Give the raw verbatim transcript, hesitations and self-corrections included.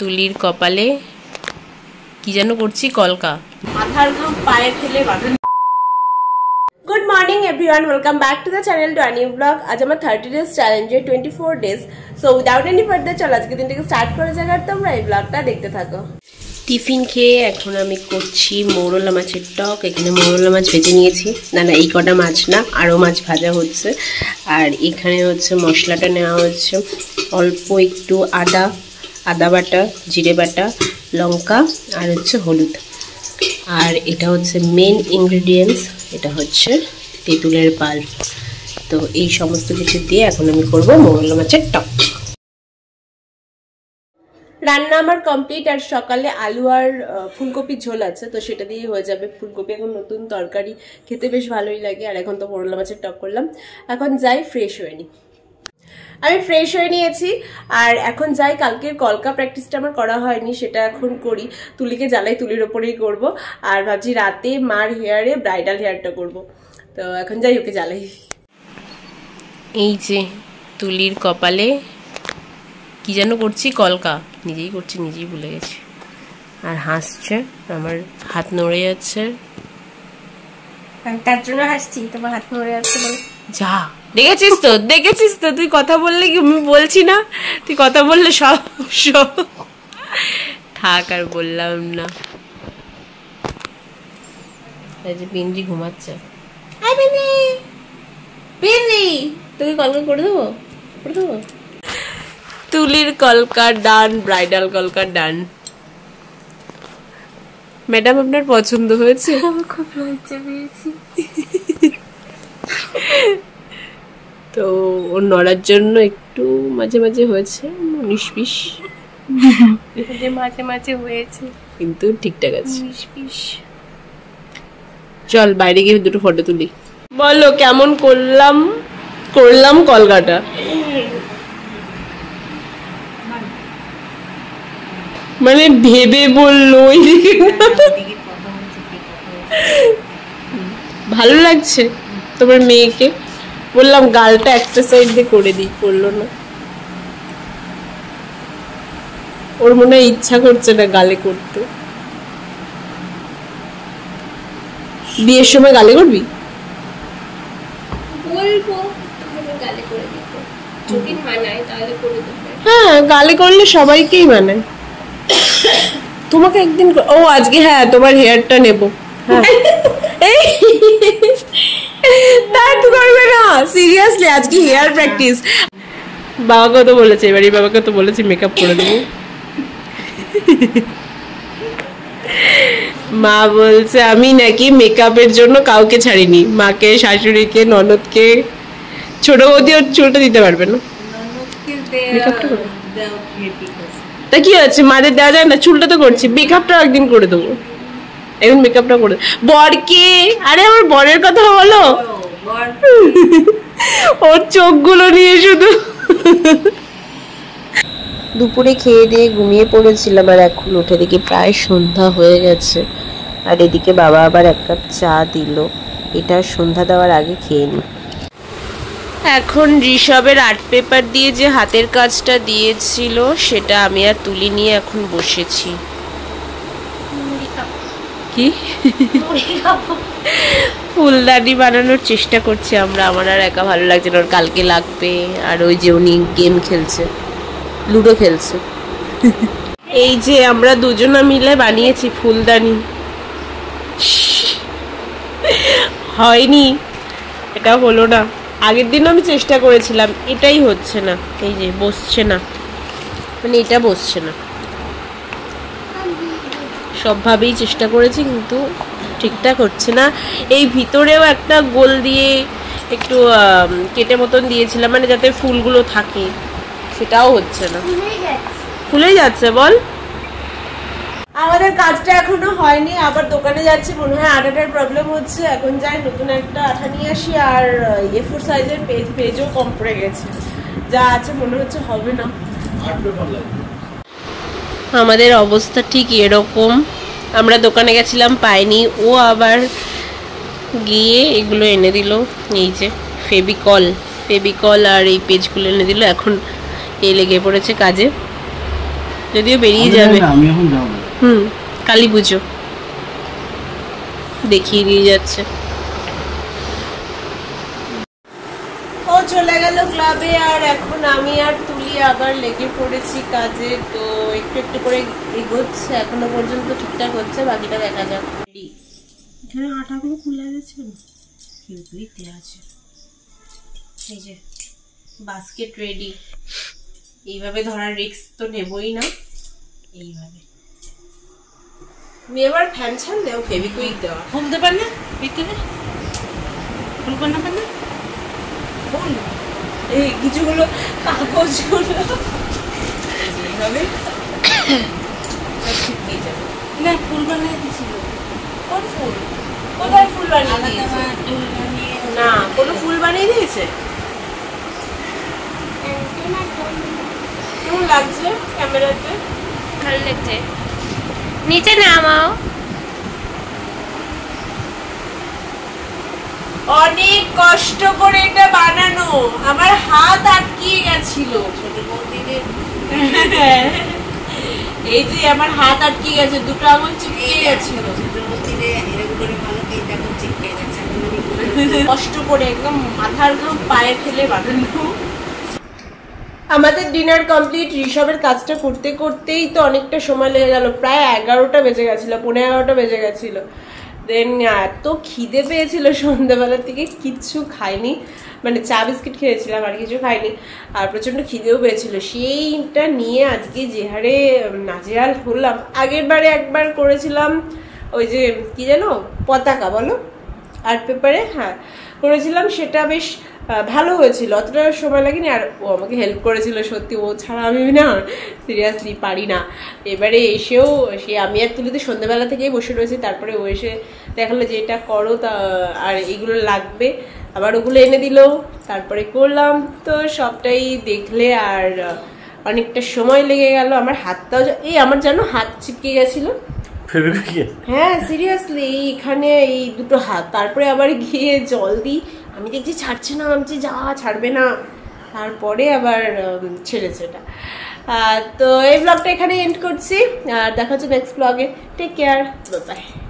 তুলির কপালে কি যেন করছি কলকা মাথার ঘাম পায়ে ফেলে বাঁধা। Good morning everyone, welcome back to the channel to a new vlog. আজ আমার থার্টি ডেজ চ্যালেঞ্জে twenty four days. So without any further চলো আজকে দিনটাকে স্টার্ট করে যাক, তোমরা এই ব্লগটা দেখতে থাকো। টিফিন খেয়ে এখন আমি করছি মৌরলা মাছের টক। এখানে মৌরলা মাছ ভেজে নিয়েছি, না না এই কটা মাছ না, আরও মাছ ভাজা হচ্ছে। আর এখানে হচ্ছে মশলাটা নেওয়া হচ্ছে, অল্প একটু আদা আদা বাটা, জিরে বাটা, লঙ্কা আর হচ্ছে হলুদ। আর এটা হচ্ছে মেন ইনগ্রেডিয়েন্টস, এটা হচ্ছে তেঁতুলের পাল্প। তো এই সমস্ত কিছু দিয়ে এখন আমি করব মৌরলা মাছের টক। রান্না আমার কমপ্লিট। আর সকালে আলু আর ফুলকপির ঝোল আছে, তো সেটা দিয়েই হয়ে যাবে। ফুলকপি এখন নতুন তরকারি, খেতে বেশ ভালোই লাগে। আর এখন তো মৌরলা মাছের টক করলাম। এখন যাই ফ্রেশ হয়ে নিই। আমি ফ্রেশ হয়ে নিয়েছি আর এখন যাই। কালকের কলকা প্র্যাকটিসটা আমার করা হয়নি, সেটা এখন করি। তুলিকে জ্বালাই, তুলির ওপরেই করব। আর ভাবছি রাতে মার হেয়ারে ব্রাইডাল হেয়ারটা করব। তো এখন যাই, ওকে জ্বালাই। এই যে তুলির কপালে কি যেন করছি কলকা, নিজেই করছি, নিজেই ভুলে গেছি। আর হাসছে, আমার হাত নড়ে যাচ্ছে। তার জন্য হাসছি, তোমার হাত নড়ে যাচ্ছে বলে। যা দেখেছিস তো, দেখেছিস তো, তুই কথা বললে কি আমি বলছি না, তুই কথা বললে সব সব থাক, আর বললাম না। এই যে পিন্ডি ঘুমাচ্ছে। তোকে কলকা করে দেবো, করে দেবো। তুলির কলকা ডান, ব্রাইডাল কলকা ডান। ম্যাডাম আপনার পছন্দ হয়েছে? আমার খুব লজ্জা পেয়েছি। তো ওর নড়ার জন্য একটু মাঝে মাঝে হয়েছে উনিশ বিশ, মাঝে মাঝে হয়েছে, কিন্তু ঠিকঠাক আছে। উনিশ বিশ। চল বাইরে গিয়ে দুটো ফটো তুলি। বলো কেমন করলাম করলাম কলকাটা? মানে ভেবে বললো। ভালো লাগছে তোমার মেয়েকে? বললাম গালটা একটা সাইড দিয়ে করে দিই, করলো না। ওর মনে হয় ইচ্ছা করছে না গালে করতে। বিয়ের সময় গালে করবি? বলবো গালে করে দিব, যদি মানায় তাহলে করে দেব। হ্যাঁ, গালে করলে সবাইকেই মানায়। তোমাকে একদিন, ও আজকে হ্যাঁ তোমার হেয়ারটা নেব। হ্যাঁ তা তো করবে না, সিরিয়াসলি আজকে হেয়ার প্র্যাকটিস। বাবাকে তো বলেছে, এবারে বাবাকে তো বলেছি মেকআপ করে দেবো। মা বলছে আমি নাকি মেকআপের জন্য কাউকে ছাড়িনি, মাকে, শাশুড়িকে, ননদকে। ছোট বৌদি ওর চুলটা দিতে পারবে না, মেকআপটা করে। তা কি আছে, মাদের দেওয়া যায় না? চুলটা তো করছি, মেকআপটা একদিন করে দেবো। এখন মেকআপটা করে বরকে। আরে আমার বরের কথা বলো, ওর চোখগুলো নিয়ে শুধু। দুপুরে খেয়ে দিয়ে ঘুমিয়ে পড়েছিলাম, আর এখন উঠে দেখি প্রায় সন্ধ্যা হয়ে গেছে। আর এদিকে বাবা আবার এক কাপ চা দিল, এটা সন্ধ্যা দেওয়ার আগে খেয়ে নি। এখন ঋষভের আর্ট পেপার দিয়ে যে হাতের কাজটা দিয়েছিল সেটা আমি আর তুলি নিয়ে এখন বসেছি। কি ফুলদানি বানানোর চেষ্টা করছি আমরা। আমার আর একা ভালো লাগছে না, ওর কালকে লাগবে। আর ওই যে উনি গেম খেলছে, লুডো খেলছে। এই যে আমরা দুজনা মিলে বানিয়েছি ফুলদানি। হয়নি, এটা হলো না। আগের দিনও আমি চেষ্টা করেছিলাম, এটাই হচ্ছে না। এই যে বসছে না, মানে এটা বসছে না। সবভাবেই চেষ্টা করেছি কিন্তু ঠিকঠাক হচ্ছে না। এই ভিতরেও একটা গোল দিয়ে একটু কেটে মতন দিয়েছিলাম, মানে যাতে ফুলগুলো থাকে, সেটাও হচ্ছে না, ফুলেই যাচ্ছে। বল, আমাদের কাজটা এখনো হয়নি, আবার দোকানে যাচ্ছি, মনে হয় আটাটার প্রবলেম হচ্ছে। এখন যাই নতুন একটা আঠা নিয়ে আসি। আর এ ফোর সাইজের পেজ পেজও কম পড়ে গেছে, যা আছে মনে হচ্ছে হবে না। আমাদের অবস্থা ঠিক এরকম। আমরা দোকানে গেছিলাম, পাইনি। ও আবার গিয়ে এগুলো এনে দিল, এই যে ফেভিকল ফেভিকল আর এই পেজগুলো এনে দিল। এখন এই লেগে পড়েছে কাজে। যদিও বেরিয়ে যাবে। আমি এখন যাবো। হুম, কালী পুজো দেখিয়ে দিয়ে যাচ্ছে। ও চলে গেল ক্লাবে, আর এখন আমি আর তুলি আবার লেগে পড়েছি কাজে। তো একটু একটু করে এগোচ্ছে, এখনো পর্যন্ত ঠিকঠাক হচ্ছে, বাকিটা দেখা যাক। এখানে আটাগুলো খুলে গেছে, কিন্তু আছে। এই যে বাস্কেট রেডি। এইভাবে ধরার রিস্ক তো নেবই না। এইভাবে এবার ফ্যান ছান দেও, ফেভিকুইক দেওয়া। খুলতে পার না ভিতরে, খুলবো না পার না, খুল। এই কিছুগুলো কাগজগুলো এইভাবে ছিটকে যাবে। না, ফুল বানিয়ে দিয়েছিল। কোন ফুল? কোথায় ফুল বানিয়ে দিয়েছে? না, কোনো ফুল বানিয়ে দিয়েছে? কেমন লাগছে ক্যামেরাতে? ভালো লাগছে। নিচে নামাও। অনেক কষ্ট করে এটা বানানো, আমার হাত আটকিয়ে গেছিল। এই যে আমার হাত আটকিয়ে গেছে, দুটো আঙুল চিপকে গেছিল। কষ্ট করে একদম মাথার ঘাম পায়ে ফেলে বানানো। আমাদের ডিনার কমপ্লিট। ঋষভের কাজটা করতে করতেই তো অনেকটা সময় লেগে গেল, প্রায় এগারোটা বেজে গেছিল, পনেরো এগারোটা বেজে গেছিল। দেন এত খিদে পেয়েছিল সন্ধ্যাবেলার থেকে, কিচ্ছু খাইনি, মানে চা বিস্কিট খেয়েছিলাম, আর কিছু খাইনি। আর প্রচন্ড খিদেও পেয়েছিল। সেইটা নিয়ে আজকে যে হারে নাজেহাল হলাম। আগের বারে একবার করেছিলাম ওই যে কি জানো, পতাকা বলো, আর্ট পেপারে, হ্যাঁ করেছিলাম, সেটা বেশ ভালো হয়েছিল, অতটা সময় লাগেনি। আর ও আমাকে হেল্প করেছিল, সত্যি ও ছাড়া আমি না সিরিয়াসলি পারি না। এবারে এসেও সে আমি আর তুলিতে সন্ধ্যাবেলা থেকেই বসে রয়েছি, তারপরে ও এসে দেখালো যে এটা করো, তা আর এইগুলো লাগবে, আবার ওগুলো এনে দিল, তারপরে করলাম। তো সবটাই দেখলে আর অনেকটা সময় লেগে গেল। আমার হাতটাও, এই আমার যেন হাত চিপকে গেছিল। হ্যাঁ সিরিয়াসলি, এখানে এই দুটো হাত। তারপরে আবার গিয়ে জল দিই, আমি দেখছি ছাড়ছে না, আমি যা ছাড়বে না, তারপরে আবার ছেড়েছে এটা। তো এই ব্লগটা এখানে এন্ড করছি, আর দেখা হচ্ছে নেক্সট ব্লগে। Take care, bye by.